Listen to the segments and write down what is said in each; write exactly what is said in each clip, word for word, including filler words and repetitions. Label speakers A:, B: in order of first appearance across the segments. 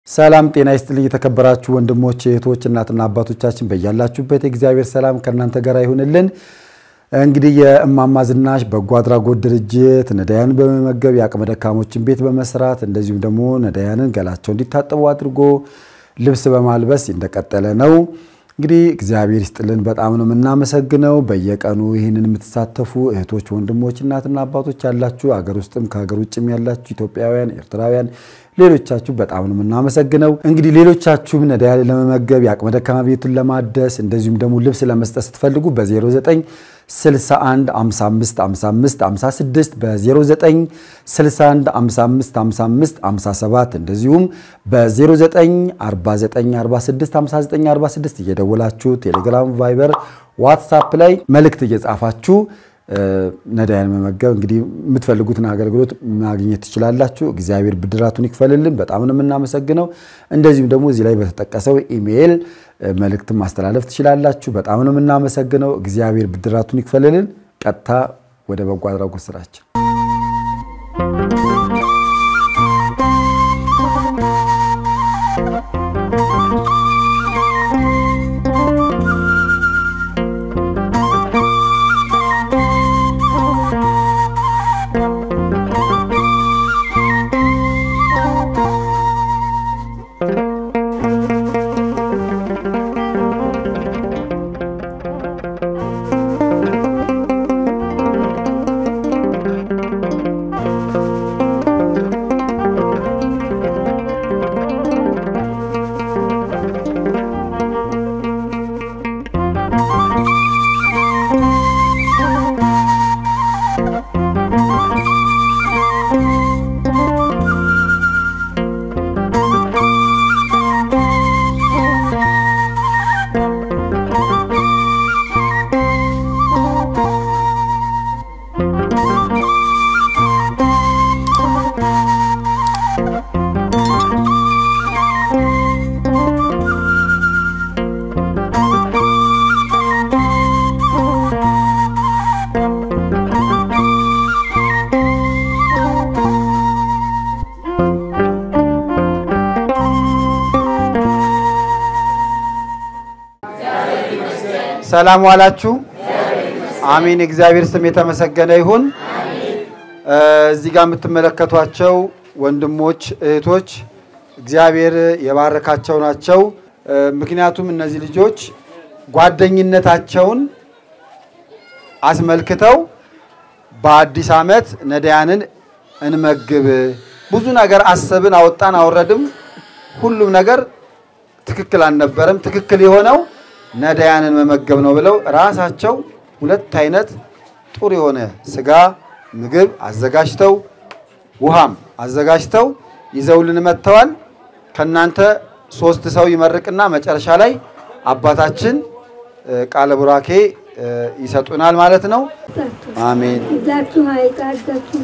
A: ሰላም ጤና ይስጥልኝ የተከበራችሁ ወንድሞቼ እህቶች እናትና አባቶቻችን በእያላችሁበት እግዚአብሔር ሰላም ከናንተ ጋር ይሁንልን። እንግዲህ የእማማ ዝናሽ በጎ አድራጎት ድርጅት ነዳያን በመመገብ ያቅመ ደካሞችን ቤት በመስራት እንደዚሁም ደግሞ ነዳያንን ገላቸው እንዲታጠቡ አድርጎ ልብስ በማልበስ እንደቀጠለ ነው። እንግዲህ እግዚአብሔር ይስጥልን በጣም ነው እናመሰግነው። በየቀኑ ይሄንን የምትሳተፉ እህቶች ወንድሞች እናትና አባቶች ያላችሁ አገር ውስጥም ከሀገር ውጭም ያላችሁ ኢትዮጵያውያን ኤርትራውያን ሌሎቻችሁ በጣም ነው እናመሰግነው። እንግዲህ ሌሎቻችሁም ነዳያን ለመመገብ ያቅመ ደካማ ቤቱን ለማደስ እንደዚሁም ደግሞ ልብስ ለመስጠት ስትፈልጉ በ09 61 55 55 56 በ09 61 55 55 57 እንደዚሁም በ09 49 46 59 46 እየደወላችሁ ቴሌግራም ቫይበር ዋትስአፕ ላይ መልእክት እየጻፋችሁ ነዳያን መመገብ እንግዲህ የምትፈልጉትን አገልግሎት ማግኘት ትችላላችሁ። እግዚአብሔር ብድራቱን ይክፈልልን በጣም ነው እናመሰግነው። እንደዚሁም ደግሞ እዚህ ላይ በተጠቀሰው ኢሜል መልእክት ማስተላለፍ ትችላላችሁ በጣም ነው እናመሰግነው። እግዚአብሔር ብድራቱን ይክፈልልን። ቀጥታ ወደ በጎ አድራጎት ስራችን ሰላም ዋላችሁ አሜን። እግዚአብሔር ስም የተመሰገነ ይሁን። እዚህ ጋር የምትመለከቷቸው ወንድሞች እህቶች እግዚአብሔር የባረካቸው ናቸው። ምክንያቱም እነዚህ ልጆች ጓደኝነታቸውን አስመልክተው በአዲስ ዓመት ነዳያንን እንመግብ ብዙ ነገር አሰብን አወጣን አወረድም ሁሉም ነገር ትክክል አልነበረም። ትክክል የሆነው ነዳያንን መመገብ ነው ብለው ራሳቸው ሁለት አይነት ጥሩ የሆነ ስጋ ምግብ አዘጋጅተው ውሃም አዘጋጅተው ይዘውልን መጥተዋል። ከናንተ ሶስት ሰው ይመርቅና መጨረሻ ላይ አባታችን ቃለ ቡራኬ ይሰጡናል ማለት ነው። አሜን
B: ዛችሁ አይቃዳችሁ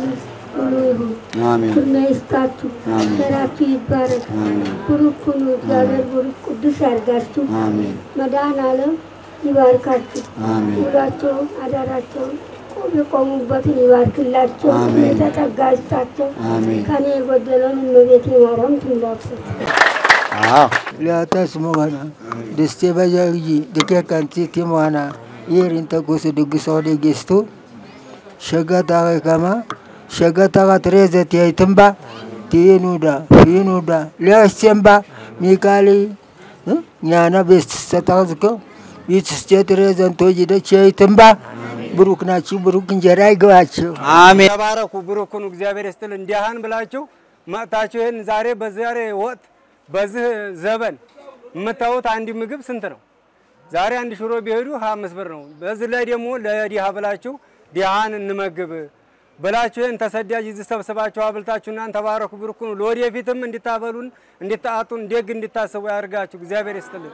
A: አሜን
B: ኩናይስታቱ ሰራቱ ይባረክ ብሩኩኑ እግዚአብሔር ብሩክ ቅዱስ ያርጋችሁ
A: አሜን
B: መድኃኔዓለም ይባርካችሁ አሜን ሁላችሁ አዳራችሁ ቆሙበትን ይባርክላችሁ የተጠጋስታችሁ አሜን ከኔ ጎደለውን መቤት ይማረም ትንዳችሁ
A: አዎ
C: ለታስሞና ደስቴ ባጃጂ ደከካንቲ ቲሞና ይሪን ተጎስ ድግሶ ደገስቱ ሸጋታ ከማ ሸጋታ ትሬዘት ያይተምባ ቲኑዳ ፊኑዳ ለሰምባ ሚካሊ ኛና ቤስት ሰታዝኮ ይትስቴ ትሬዘን ቶጂደች ያይተምባ ብሩክ ናችሁ ብሩክ እንጀራ ይገባችሁ
D: አሜን። ተባረኩ ብሩክኑ እግዚአብሔር ይስጥል። እንዲያሃን ብላችሁ ማታችሁ ይሄን ዛሬ በዛሬ ወጥ በዚህ ዘበን መታወት አንድ ምግብ ስንት ነው? ዛሬ አንድ ሽሮ ቢሄዱ ሃያ አምስት ብር ነው። በዚህ ላይ ደግሞ ለዲሃ ብላችሁ ዲሃን እንመግብ ብላችሁ ይሄን ተሰዳጅ ይዘሰብሰባችሁ አብልታችሁና ተባረኩ ብሩክኑ ለወደፊትም እንድታበሉን እንድታአጡን ደግ እንድታሰቡ ያርጋችሁ እግዚአብሔር ይስጥልን።